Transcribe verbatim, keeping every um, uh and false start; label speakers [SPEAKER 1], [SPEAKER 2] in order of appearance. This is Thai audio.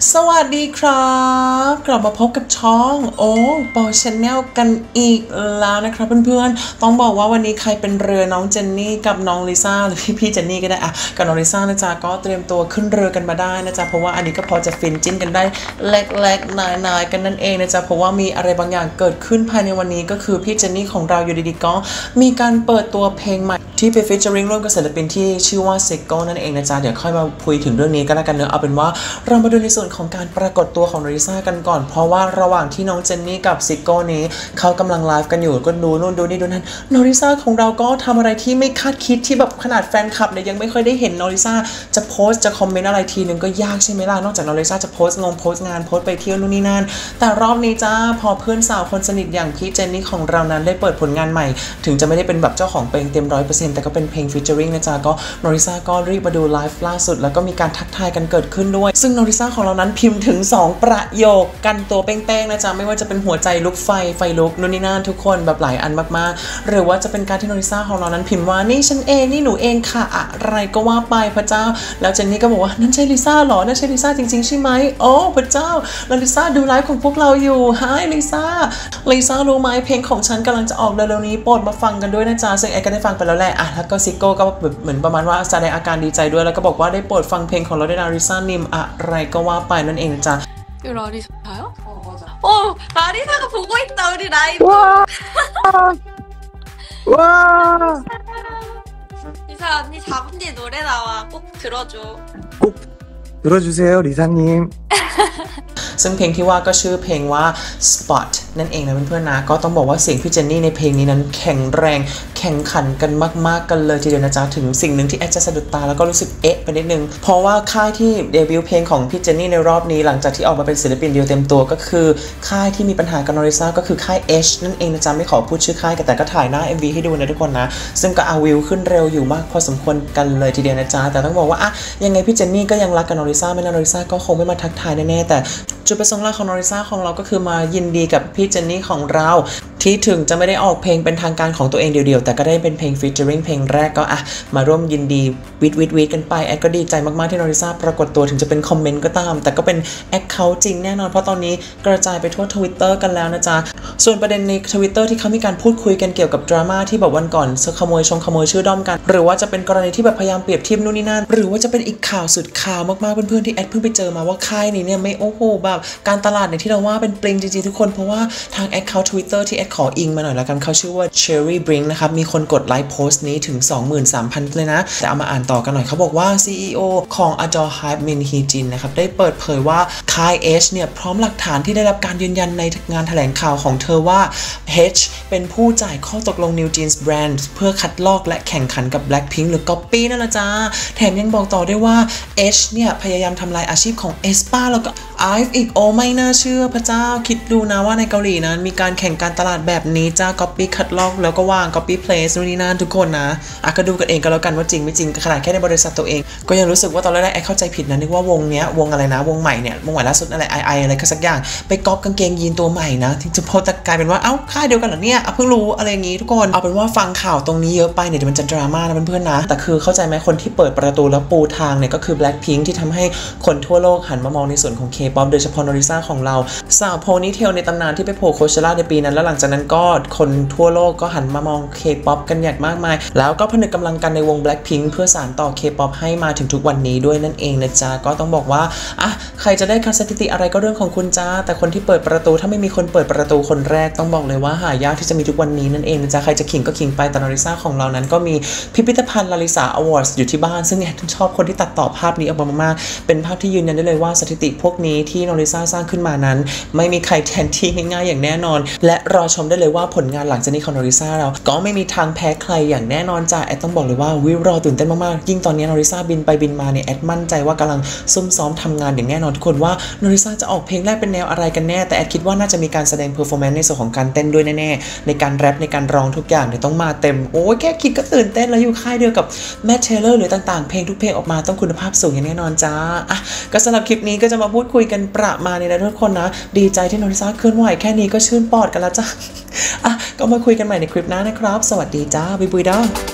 [SPEAKER 1] สวัสดีครับกลับมาพบกับช่องโอ้ปอชาแนลกันอีกแล้วนะครับเพื่อนๆต้องบอกว่าวันนี้ใครเป็นเรือน้องเจนนี่กับน้องลิซ่าหรือพี่พี่เจนนี่ก็ได้อะกับน้องลิซ่านะจ๊ะก็เตรียมตัวขึ้นเรือกันมาได้นะจ๊ะเพราะว่าอันนี้ก็พอจะฟินจิ้นกันได้เล็กๆนายๆกันนั่นเองนะจ๊ะเพราะว่ามีอะไรบางอย่างเกิดขึ้นภายในวันนี้ก็คือพี่เจนนี่ของเราอยู่ดีๆก็มีการเปิดตัวเพลงใหม่ที่ไปฟีเจอริงร่วมกับศิลปินที่ชื่อว่าซิโก้นั่นเองนะจ๊ะเดี๋ยวค่อยมาคุยถึงเรื่องนี้ก็แล้วกันเนอะเอาเป็นว่าเรามาดูในส่วนของการปรากฏตัวของลิซ่ากันก่อนเพราะว่าระหว่างที่น้องเจนนี่กับซิโก้นี้เขากำลังไลฟ์กันอยู่ก็ดูนู่นดูนี่ดูนั่นน้องลิซ่าของเราก็ทำอะไรที่ไม่คาดคิดที่แบบขนาดแฟนคลับเนี่ยยังไม่ค่อยได้เห็นน้องลิซ่าจะโพสต์จะคอมเมนต์อะไรทีนึงก็ยากใช่ไหมล่ะนอกจากน้องลิซ่าจะโพสต์งงโพสต์งานโพสต์ไปเที่ยวนู่นนี่นั่นแต่รอบนี้จ้าพอเพื่อนสาวคนสนิทอย่างพี่เจนนี่ของเรานั้นได้เปิดผลงานใหม่ถึงจะไม่ได้เป็นแบบเจ้าของเพลงเต็มร้อยเปอร์เซ็นต์แต่ก็เป็นเพลงฟีเจอริงนะจ๊ะก็น้องลิซ่าก็รีบมาดูไลฟ์ล่าสุดแล้วก็มีการทักทายกันเกิดขึ้นด้วยซึ่งน้องลิซ่าของเรานั้นพิมพ์ถึงสองประโยคกันตัวเป้งๆนะจ๊ะไม่ว่าจะเป็นหัวใจลุกไฟไฟลุกนู่นนี่นั่นทุกคนแบบหลายอันมากๆหรือว่าจะเป็นการที่น้องลิซ่าของเรานั้นพิมพ์ว่านี่ฉันเองนี่หนูเองค่ะอะไรก็ว่าไปพระเจ้าแล้วเจนนี่ก็บอกว่านั่นใช่ลิซ่าหรอนั่นใช่ลิซ่าจริงๆใช่ไหมโอ้พระเจ้าแล้วลิซ่าดูไลฟ์ของพวกเราอยู่ไฮลิซ่าลิซ่ารู้ไหมเพลงของฉันกำลังจะออกเร็วๆนี้โปรดมาฟังกันด้วยนะจ๊ะซึ่งไอ้ก็ได้ฟังไปแล้วแหละอ่ะแล้วก็ซิโก้ก็แบบเหมือนประมาณว่าแสดงอาการดีใจด้วยแล้วก็บอกว่าได้โปรดฟังเพลงของเราด้วยนะลิซ่านิมอะไรก็ว่าไปนั่นเองจ้ะ
[SPEAKER 2] 라리사요? 어 맞아. 어 라리사가 보고 있다 우리 라이브.
[SPEAKER 3] 와. 와.
[SPEAKER 2] 리사 언니 잡은 뒤에 노래 나와 꼭 들어줘.
[SPEAKER 3] 꼭 들어주세요 리사님.
[SPEAKER 1] ซึ่งเพลงที่ว่าก็ชื่อเพลงว่า Spot นั่นเองนะเพื่อนๆนะก็ต้องบอกว่าเสียงพี่เจนนี่ในเพลงนี้นั้นแข็งแรงแข่งขันกันมากๆกันเลยทีเดียวนะจ๊ะถึงสิ่งหนึ่งที่แอดจะสะดุดตาแล้วก็รู้สึกเอ๊ะไปนิดนึงเพราะว่าค่ายที่เดบิวต์เพลงของพี่เจนนี่ในรอบนี้หลังจากที่ออกมาเป็นศิลปินเดียวเต็มตัวก็คือค่ายที่มีปัญหากับนอริซ่าก็คือค่าย H นั่นเองนะจ๊ะไม่ขอพูดชื่อค่ายกันแต่ก็ถ่ายหน้า เอ็ม วี ให้ดูนะทุกคนนะซึ่งก็เอาวิวขึ้นเร็วอยู่มากพอสมควรกันเลยทีเดียวนะจ๊ะแต่ต้องบอกว่าอะยังไงพี่เจนนี่ก็ยังรักกับนอริซ่าไม่นอริซ่าก็คงไม่มาทักทายแน่ๆแต่จุดประสงค์หลักของนอริซ่าของเราก็คือมายินดีกับพี่เจนนี่ของเราที่ถึงจะไม่ได้ออกเพลงเป็นทางการของตัวเองเดียวๆแต่ก็ได้เป็นเพลงฟีเจอริงเพลงแรกก็อ่ะมาร่วมยินดีวิดวิดวิดกันไปแอดก็ดีใจมากๆที่นอริซ่าปรากฏตัวถึงจะเป็นคอมเมนต์ก็ตามแต่ก็เป็นแอคเคาท์จริงแน่นอนเพราะตอนนี้กระจายไปทั่ว Twitter กันแล้วนะจ๊ะส่วนประเด็นใน Twitter ที่เขามีการพูดคุยกันเกี่ยวกับดราม่าที่แบบวันก่อนขโมยชงขโมยชื่อด้อมกันหรือว่าจะเป็นกรณีที่แบบพยายามเปรียบเทียบนู่นนี่นั่นหรือว่าจะเป็นอีกข่าวสุดข่าวมากๆเพื่อนๆที่แอดเพิ่งไปเจอมาว่าค่ายนี้เนี่ยไม่โอ้โหแบบการตลาดเนี่ยที่เราว่าเป็นปลิงจริงๆทุกคนเพราะว่าทางแอคเคาท์ Twitter ที่แอดขออิงมาหน่อยแล้วกันเขาชื่อว่า Cherry Brink นะครับมีคนกดไลค์โพสต์นี้ถึง สองหมื่นสามพัน เลยนะแต่เอามาอ่านต่อกันหน่อยเขาบอกว่า ซี อี โอ ของ Adore Hype Min Hee Jin นะครับได้เปิดเผยว่าค่าย H เนี่ยพร้อมหลักฐานที่ได้รับการยืนยันในงานแถลงข่าวของเธอว่า H เป็นผู้จ่ายข้อตกลง New Jeans Brand เพื่อคัดลอกและแข่งขันกับ Blackpink หรือ Copy นั่นแหละจ้าแถมยังบอกต่อได้ว่า H เนี่ยพยายามทำลายอาชีพของ aespa แล้วก็ ไอ วี อี อีกโอ้ไม่น่าเชื่อพระเจ้าคิดดูนะว่าในเกาหลีนั้นมีการแข่งการตลาดแบบนี้จ้า Copy คัดลอกแล้วก็วาง Copy Place นู่นนี่นั่นทุกคนนะอ่ะก็ดูกันเองก็แล้วกันว่าจริงไม่จริงขนาดแค่ในบริษัทตัวเองก็ยังรู้สึกว่าตอนแรกๆไอ้เข้าใจผิดนะนึกว่าวงเนี้ยวงอะไรนะวงใหม่เนี่ยวงใหม่ล่าสุดอะไรไอไออะไรก็สักอย่างไปก๊อปกางเกงยีนตัวใหม่นะที่จะพอจะกลายเป็นว่าเอ้าค่ายเดียวกันเหรอเนี่ยเพิ่งรู้อะไรอย่างงี้ทุกคนเอาเป็นว่าฟังข่าวตรงนี้เยอะไปเนี่ยเดี๋ยวมันจะดราม่านะเพื่อนๆนะแต่คือเข้าใจไหมคนที่เปิดประตูแล้วปูทางเนี่ยก็คือ Blackpink ที่ทำให้คนทั่วโลกหันมามองในส่วนของ K-pop โดยเฉพาะนอริซ่าของเราสาวโพนี่เทลในตำนานที่ไปโผล่โคเชล่าในปีนั้นแล้วหลังจากนั้นก็คนทั่วโลกก็หันมามอง K-pop กันอย่างมากมายแล้วก็ผนึกกำลังกันในวง Blackpink เพื่อสานต่อ K-pop ให้มาถึงทุกวันนี้ด้วยนั่นเองนะจ๊ะก็ต้องบอกว่าอ่ะใครจะได้คัดสถิติอะไรก็เรื่องของคุณจ้าแต่คนที่เปิดประตูถ้าไม่มีคนเปิดประตูคนแรกต้องบอกเลยว่าหายากที่จะมีทุกวันนี้นั่นเองนะจ๊ะใครจะขิงก็ขิงไปแต่ลาริซ่าของเรานั้นก็มีพิพิธภัณฑ์ลาริซ่าอวอร์ดอยู่ที่บ้านซึ่งเนี่ยชอบคนที่ตัดต่อภาพนี้ออกมามากๆเป็นภาพที่ยืนยันได้เลยว่าสถิติพวกนี้ที่ลาริซ่าสร้างขึ้นมานั้นไม่มีใครแทนที่ง่ายๆอย่างแน่นอนและรอชมได้เลยว่าผลงานหลังจากนี้ของลาริซ่าเราก็ไม่มีทางแพ้ใครอย่างแน่นอนจ้ะแอดต้องบอกเลยว่าวิวรอตื่นเต้นมากๆยิ่งตอนนี้ลาริซ่าบินไปบินมาเนี่ยแอดมั่นใจว่ากำลังซุ่มซ้อมทำงานอย่างแน่นอนทุกคนว่าลาริซ่าจะออกเพลงแรกเป็นแนวอะไรกันแน่แต่แอดคิดว่าน่าจะมีการแสดงเพอร์ฟอร์แมนซ์ในส่วนของการเต้นด้วยแน่ๆในการแรปในการร้องทุกอย่างเนี่ยต้องมาเต็มโอ้ยแค่คิดก็ตื่นเต้นแล้วอยู่ค่ายเดียวกับแมทเทเลอร์หรือต่างๆเพลงทุกเพลงออกมาต้องคุณภาพสูงอย่างแน่นอนจ้าอ่ะก็สำหรับคลิปนี้ก็จะมาพูดคุยกันประมาณนี้นะทุกคนนะดีใจที่ลาริซ่าเคลื่อนไหวแค่นี้ก็ชื่นปอดกันแล้วจ้าอ่ะก็มาคุยกันใหม่ในคลิปหน้านะครับสวัสดีจ้าบ๊ายบายด้า